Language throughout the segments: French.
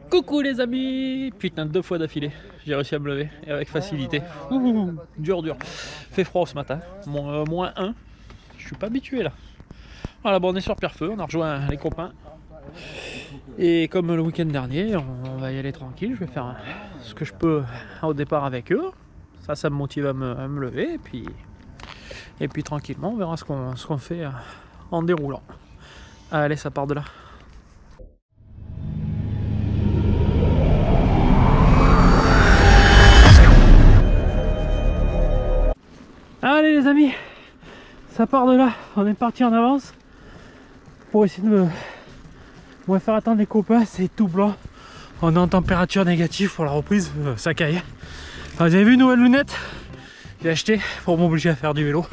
Coucou les amis. Putain, 2 fois d'affilée, j'ai réussi à me lever et avec facilité. Ouh, dur. Fait froid ce matin, moins 1. Je suis pas habitué là. Voilà, bon, on est sur Pierrefeu, on a rejoint les copains. Et comme le week-end dernier, on va y aller tranquille. Je vais faire ce que je peux au départ avec eux. Ça me motive à me lever. Et puis tranquillement, on verra ce qu'on fait en déroulant. Allez, ça part de là. Allez les amis, ça part de là. On est parti en avance pour essayer de me faire attendre les copains. C'est tout blanc. On est en température négative pour la reprise. Ça caille. Enfin, vous avez vu, nouvelles lunettes, j'ai acheté pour m'obliger à faire du vélo.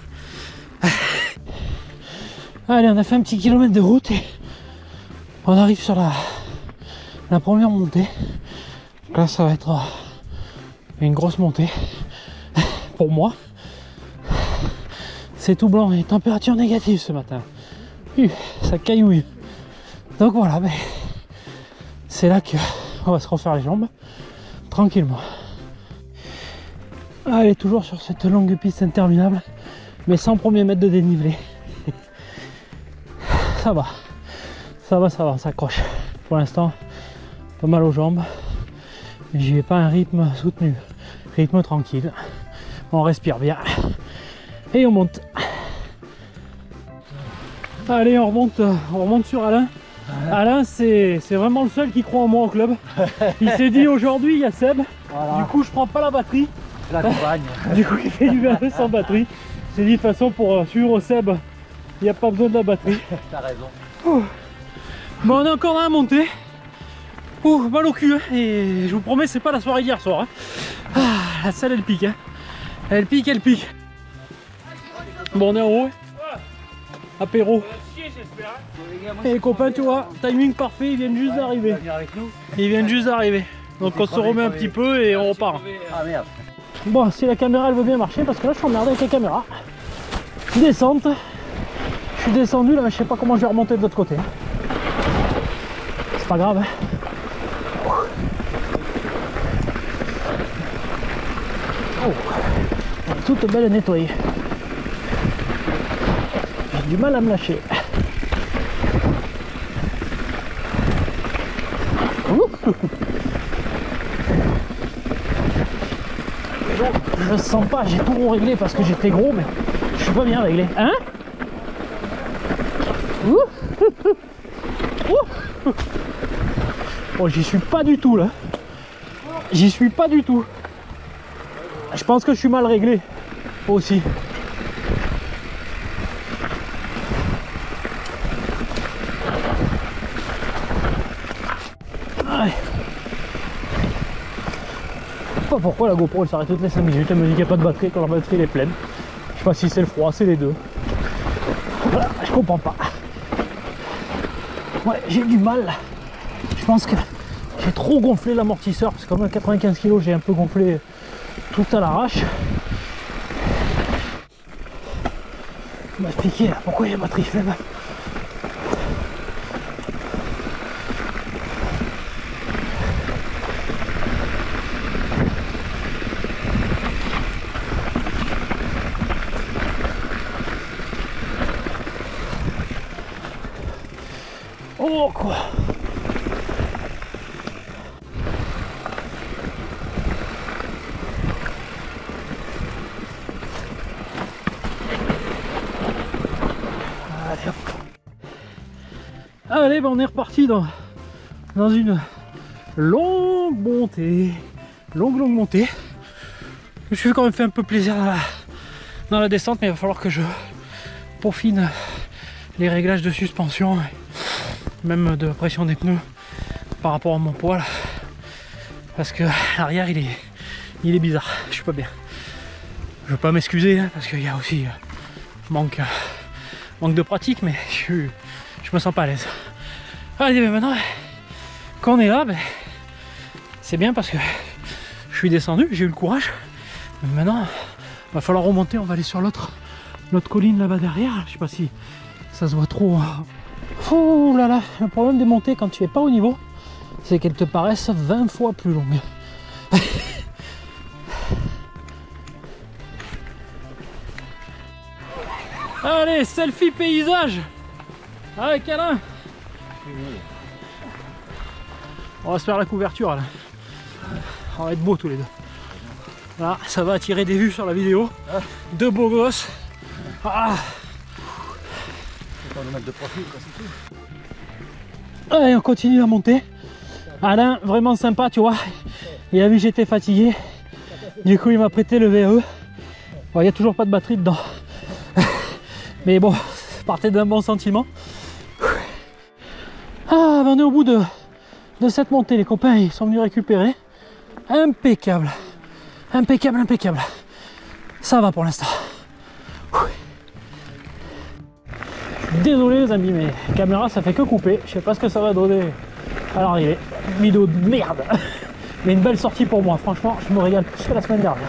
Allez, on a fait un petit kilomètre de route et on arrive sur la première montée. Donc là, ça va être une grosse montée pour moi. C'est tout blanc et température négative ce matin. Ça caillouille. Donc voilà, mais c'est là qu'on va se refaire les jambes tranquillement. Allez, toujours sur cette longue piste interminable, mais sans premier mètre de dénivelé. Ça va, on s'accroche. Pour l'instant, pas mal aux jambes. J'y vais pas un rythme soutenu, rythme tranquille. On respire bien et on monte. Allez, on remonte sur Alain. Alain, c'est vraiment le seul qui croit en moi au club. Il s'est dit aujourd'hui il y a Seb. Voilà. Du coup, je prends pas la batterie. La compagne. Du coup, il fait du vélo sans batterie. J'ai dit de toute façon pour suivre Seb, il n'y a pas besoin de la batterie. T'as raison. Bon, on est encore là à monter. Mal au cul, hein. Et je vous promets, c'est pas la soirée d'hier soir. Hein. La salle elle pique. Hein. Elle pique. Bon, on est en haut. Apéro. Et les copains, tu vois, timing parfait, ils viennent juste d'arriver. Donc on se remet un petit peu et on repart. Ah merde. Bon, si la caméra elle veut bien marcher, parce que là je suis emmerdé avec la caméra. Descente. Je suis descendu là, mais je sais pas comment je vais remonter de l'autre côté. C'est pas grave. Hein. Oh. Toute belle et nettoyée. J'ai du mal à me lâcher. Je sens pas, j'ai tout réglé parce que j'étais gros, mais je suis pas bien réglé. Hein? Oh, j'y suis pas du tout là. J'y suis pas du tout. Je pense que je suis mal réglé aussi. Ouais. Je sais pas pourquoi la GoPro elle s'arrête toutes les 5 minutes. Elle me dit qu'il n'y a pas de batterie quand la batterie elle est pleine. Je sais pas si c'est le froid, c'est les deux. Voilà, je comprends pas. Ouais, j'ai du mal. Je pense que j'ai trop gonflé l'amortisseur parce que comme à 95 kg, j'ai un peu gonflé tout à l'arrache. On m'a expliqué pourquoi il y a batterie faible. Oh quoi. Allez, ben on est reparti dans une longue montée. Longue montée. Je me suis quand même fait un peu plaisir dans la descente, mais il va falloir que je peaufine les réglages de suspension, même de pression des pneus par rapport à mon poids là. Parce que l'arrière il est bizarre, je suis pas bien. Je veux pas m'excuser hein, parce qu'il y a aussi manque de pratique, mais je me sens pas à l'aise. Allez, ben maintenant qu'on est là, ben, c'est bien parce que je suis descendu, j'ai eu le courage. Mais maintenant il va falloir remonter, on va aller sur l'autre colline là-bas derrière. Je sais pas si ça se voit trop. Oh là là, le problème des montées quand tu es pas au niveau, c'est qu'elles te paraissent 20 fois plus longues. Allez, selfie paysage avec Alain. On va se faire la couverture là. On va être beaux tous les deux. Là, ça va attirer des vues sur la vidéo. Deux beaux gosses. Ah. Allez, on continue à monter. Alain, vraiment sympa, tu vois. Il a vu que j'étais fatigué. Du coup, il m'a prêté le VE. Bon, il n'y a toujours pas de batterie dedans. Mais bon, partez d'un bon sentiment. Ah, ben on est au bout de cette montée. Les copains, ils sont venus récupérer. Impeccable. Impeccable, impeccable. Ça va pour l'instant. Désolé les amis, mais caméra ça fait que couper. Je sais pas ce que ça va donner à l'arrivée. Vidéo de merde. Mais une belle sortie pour moi. Franchement, je me régale plus que la semaine dernière.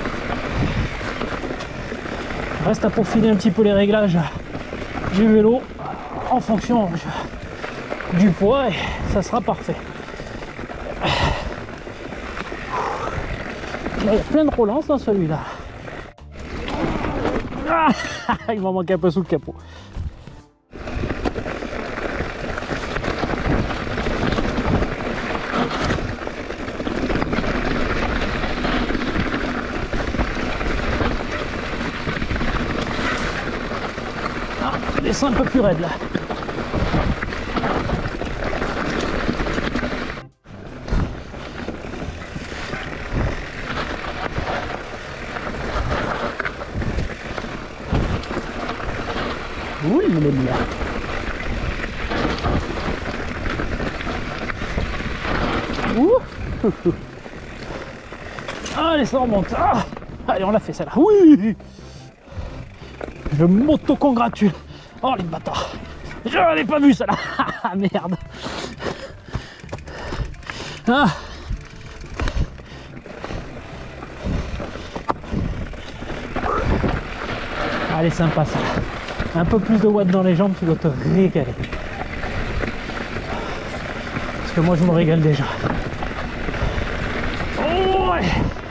Reste à peaufiner un petit peu les réglages du vélo en fonction du poids et ça sera parfait. Il y a plein de relances dans celui-là. Ah, il m'en manque un peu sous le capot. Ah, je descends un peu plus raide là. Ouh, il est bien. Ouh. Allez, ça remonte. Ah. Allez, on l'a fait celle-là. Oui. Je m'auto-congratule. Oh les bâtards. Je l'ai pas vu celle-là. Ah merde. Ah. Allez, sympa ça. Un peu plus de watts dans les jambes, tu dois te régaler. Parce que moi je me régale déjà. Oh ouais.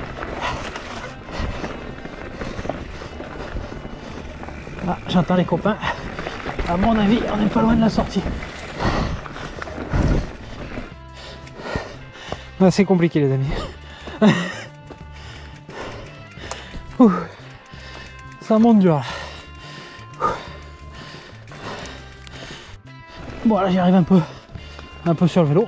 Ah, j'entends les copains. À mon avis, on n'est pas loin de la sortie. Ah, c'est compliqué les amis. Ouh. Ça monte dur là. Bon là j'y arrive un peu sur le vélo.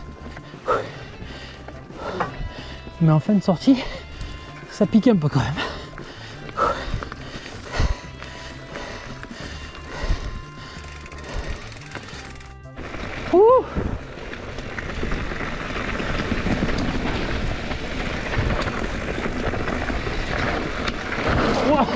Mais en fin de sortie, ça pique un peu quand même. Ouh. Wow.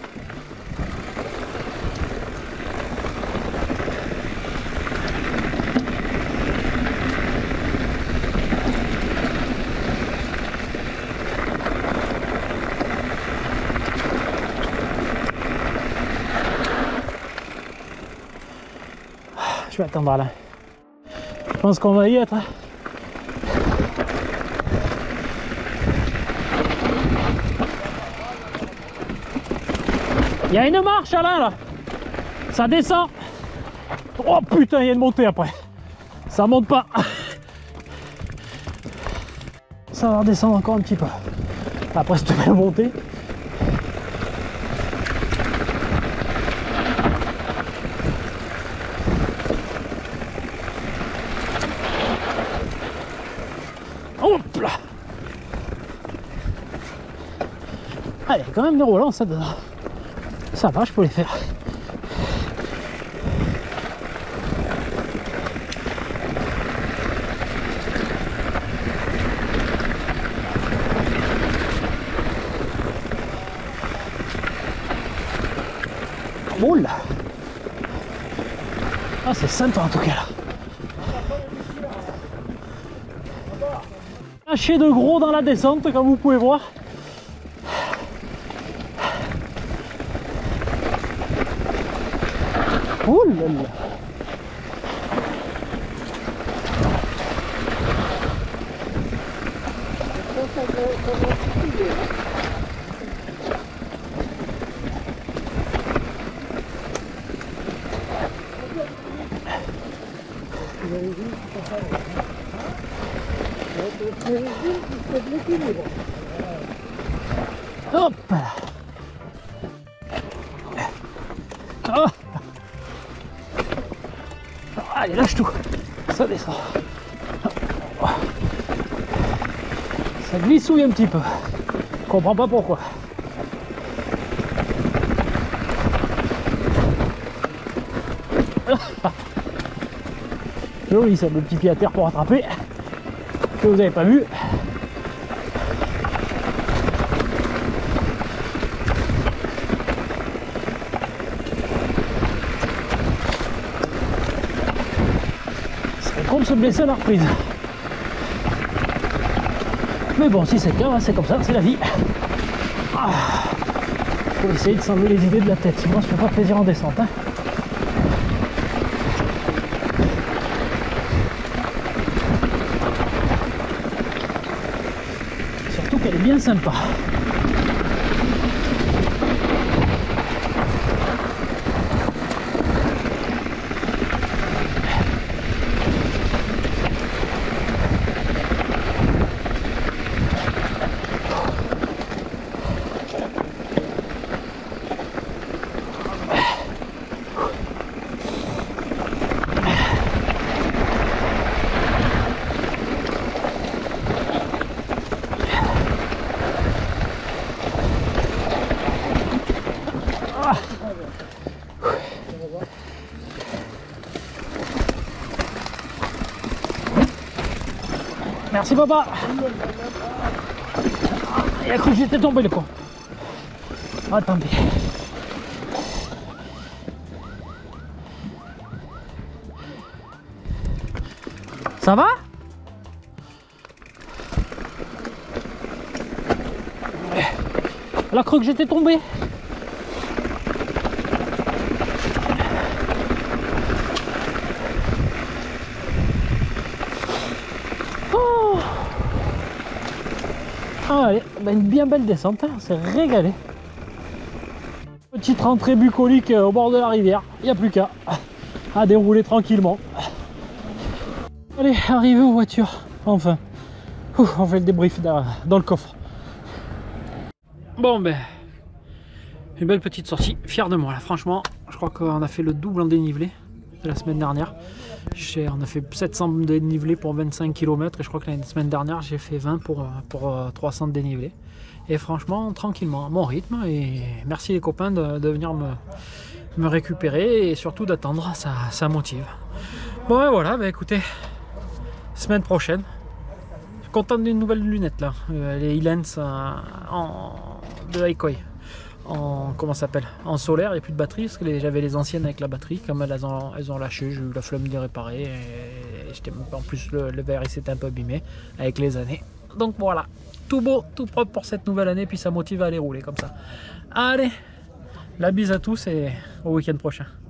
Je vais attendre là. Je pense qu'on va y être. Il y a une marche Alain là. Ça descend. Oh putain, il y a une montée après. Ça monte pas. Ça va redescendre encore un petit peu. Après cette belle montée. Hop là. Allez, quand même des relances ça dedans. Ça va, je peux les faire. Oula. Ah, c'est sympa en tout cas là. Lâché de gros dans la descente comme vous pouvez voir. Ouh là là. Hop là. Ah. Allez, lâche tout. Ça descend. Ça glissouille un petit peu. Je comprends pas pourquoi. Joli ça, le petit pied à terre pour rattraper. Que vous n'avez pas vu. C'est con de se blesser à la reprise. Mais bon, si c'est le cas, c'est comme ça, c'est la vie. Faut essayer de s'enlever les idées de la tête, sinon ça fait pas plaisir en descente. Hein. Surtout qu'elle est bien sympa. Merci papa. Il a cru que j'étais tombé le con. Attendez. Ça va? Elle a cru que j'étais tombé. Allez, ben une bien belle descente, hein, on s'est régalé. Petite rentrée bucolique au bord de la rivière, il n'y a plus qu'à dérouler tranquillement. Allez, arrivé aux voitures, enfin. On fait le débrief dans le coffre. Bon ben, une belle petite sortie, fier de moi là, franchement. Je crois qu'on a fait le double en dénivelé de la semaine dernière. On a fait 700 de dénivelé pour 25 km et je crois que la semaine dernière j'ai fait 20 pour 300 de dénivelé. Et franchement, tranquillement, à mon rythme. Et merci les copains de venir me récupérer et surtout d'attendre, ça motive. Bon et voilà, bah écoutez, semaine prochaine. Je suis content d'une nouvelle lunette là, les Ilens de Aikoi. Comment ça s'appelle, en solaire, il n'y a plus de batterie parce que j'avais les anciennes avec la batterie, comme elles ont lâché, j'ai eu la flemme de les réparer et en plus le verre il s'était un peu abîmé avec les années. Donc voilà, tout beau, tout propre pour cette nouvelle année, puis ça motive à aller rouler comme ça. Allez, la bise à tous et au week-end prochain.